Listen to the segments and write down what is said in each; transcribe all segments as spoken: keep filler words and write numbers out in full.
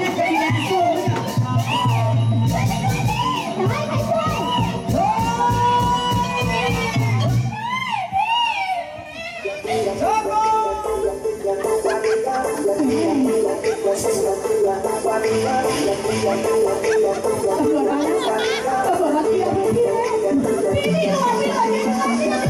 นะจะมีแรงสู้ไหมเนี่ยจะให้ใครช่วยโชว์ตำรวจมาแล้วตำรวจมาที่เราพี่พี่พี่หน่อยพี่หน่อยพี่หน่อยพี่หน่อย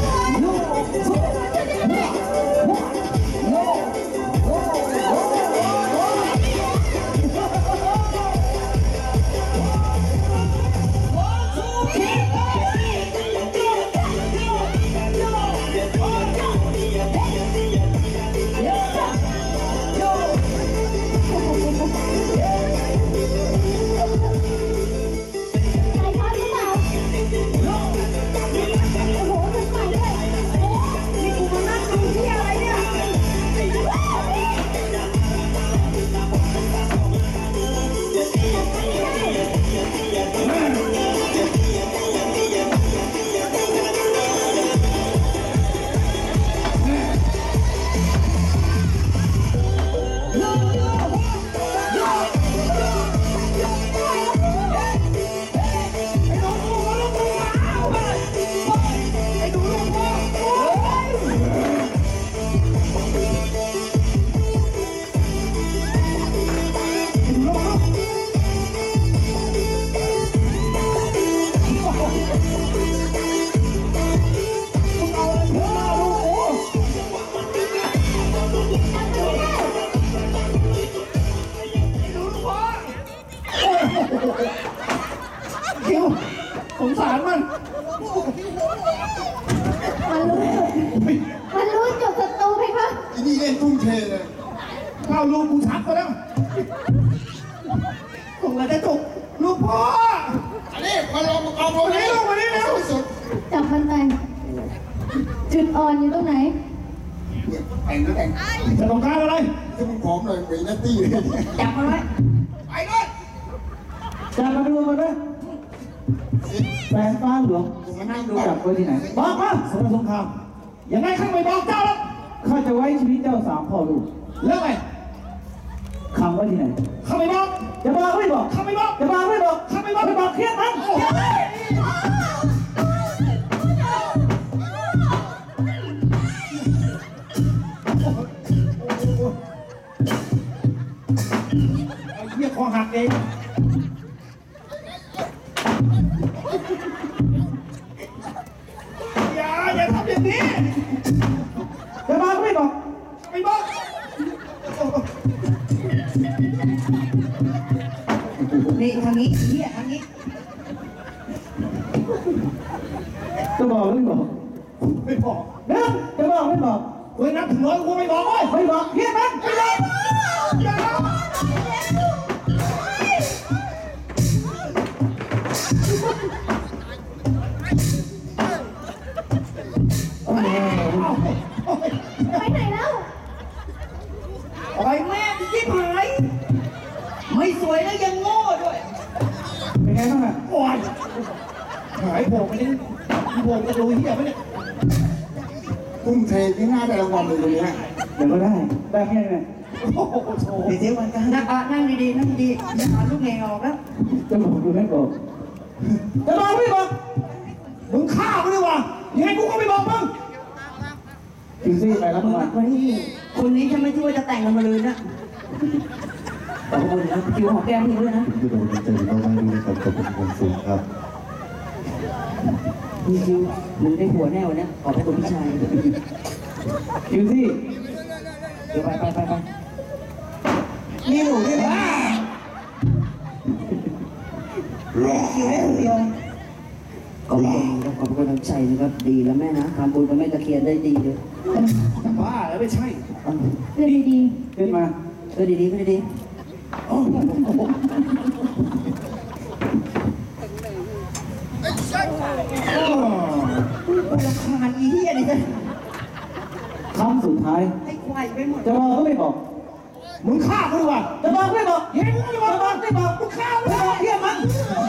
เดี๋ยวสงสารมันมันรู้มันรู้จุดศัตรูไหมคะไอ้นี่เล่นตุ้งเทเลยเข้าลูกกูชักไปแล้วส่งอะไรได้จุกลูกพ่ออันนี้มาลงมากองลงนี้ลงมานี้แล้วสุดจับมันไปจุดอ่อนอยู่ตรงไหนแต่งก็แต่งจะต้องการอะไรจะมึงผอมเลยเป็นนัตตี้เลยจับมันไว้ไปเลยจับมาดูมันไหมแฟนฟ้าหลวงจับไว้ที่ไหนบอกมาสงครามยังไงข้าไม่บอกเจ้าแล้วข้าจะไว้ชีวิตเจ้าสามพ่อลูกแล้วไงขังไว้ที่ไหนข้าไม่บอกจะบอกไม่บอกข้าไม่บอกจะบอกไม่บอกข้าไม่บอกไม่บอกเครียดมันไอ้เหี้ยคอหักเองอย่าอย่าทำอย่างนี้จะบอกไม่บอกไม่บอกนี่ทางนี้เหี้ยทางนี้จะบอกไม่บอกไม่บอกนะจะบอกไม่บอกเว้ยนับถึงร้อยกูไม่บอกเว้ยไม่บอกเฮียมันไม่บอกอย่าไปไหนแล้วโอ้ยแม่ที่หายไม่สวยแล้วยังโง่ด้วยเป็นไงบ้างอ่ะโอ้ยหายโผล่ไปนี่โผล่จะดูเหี้ยไหมเนี่ยกุ้งเทที่หน้าแต่ละวันเลยตรงนี้เดี๋ยวก็ได้ได้แค่ไหนโอ้โหเดี๋ยววันกันนั่งดีๆนั่งดีอย่าหาลูกแงออกแล้วจะบอกดูไม่บอกจะบอกไม่บอกมึงฆ่ากูดีกว่ายังไงกูก็ไม่บอกมึงคิวซี่ไปแล้วมาวันนี้คนนี้ฉันไม่คิดว่าจะแต่งกันมาเลยนะขอบคุณนะคิวหอมแก้มพี่ด้วยนะที่เราจะเจอต้องได้ด้วยกับกับคนสูงครับพี่คิวมึงได้หัวแน่วันนี้ขอบคุณพี่ชายคิวซี่เดี๋ยวไปไปไปไปนี่หนูด้วยนะคิวได้คนเดียวขอบคุณขอบคุณน้ำใจนะครับดีแล้วแม่นะทำบุญกับแม่ตะเคียนได้ดีเลยบ้าแล้วไม่ใช่เรื่องดีๆขึ้นมาเรื่องดีๆไม่ดีโอ้โหราคาอีเหี้ยนี่จะคำสุดท้ายให้ควายไปหมดจะบอกก็ไม่บอกมึงฆ่ากูดีกว่าจะบอกไม่บอกเฮ้ยมึงไม่บอกไม่บอกมึงฆ่ากูไม่บอกเฮียมัน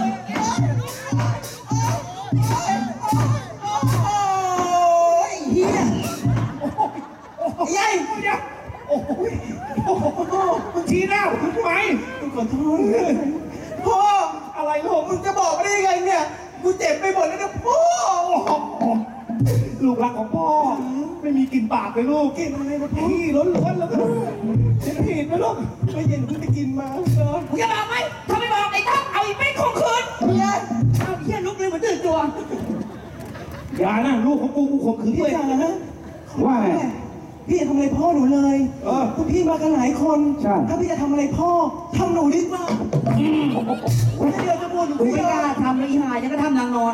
เฮียใหญ่เดี๋ยวโอ้โหมึงชี้แล้วทำไมมึงกดอโทษพ่ออะไรลูกมึงจะบอกได้ยังไงเนี่ยกูเจ็บไปหมดแล้วนะพ่อลูกรักของพ่อไม่มีกลิ่นปากเลยลูกกินอะไรนะพี่ล้วนๆแล้วก็ฉันผิดไหมลูกไม่เย็นเพิ่งไปกินมาเออมึงจะบอกไหมถ้าไม่บอกไอ้ตั้งเอาอีกไม่คงคืนเนี่ยเอาเหี้ยลุกเลยเหมือนตื่นตัวอย่านะลูกของกูกูข่มขืนพี่ด้วยจ๋านะว่าไงพี่จะทำอะไรพ่อหนูเลยเออพวกพี่มากันหลายคนใช่ถ้าพี่จะทำอะไรพ่อทำหนูดีกว่าไม่เดียวจะบ่นหนูกูพี่ไม่กล้าทำเลยอีหายังก็ทำนางนอน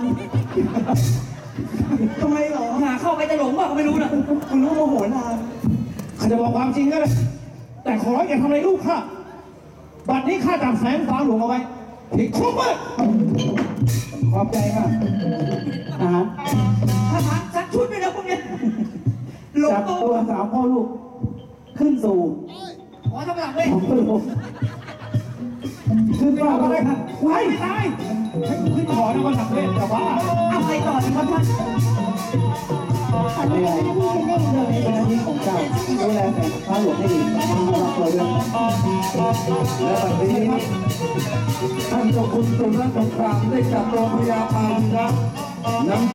ทำไมหรอหาเข้าไปจะหลงว่าก็ไม่รู้นะคุณรู้โมโหนานข้าจะบอกความจริงก็ได้แต่ขออย่าทำอะไรลูกข้าบัดนี้ข้าจับแสงฟ้าหลวงเอาไว้ติดคุกไว้ขอบใจมากอาหารทหารซักชุดด้วยนะพวกเนี้ยหลงจับตัวตัวสามพ่อลูก ขึ้นสู่ขอทำหลังเลยของพระลูกขึ้นว่าอะไรครับไว้ไม่ตายให้กูขึ้นขอนะวันสักเล่นแต่ว่าเอาไปต่อดีครับท่านไม่ได้เป็นหน้าที่ของเจ้าดูแลแสงฟ้าหลวงให้ดีรับตัวด้วยและบัดนี้ท่านเจ้าคุณตุลสงครามได้จับตัวพญาพาวิระนำ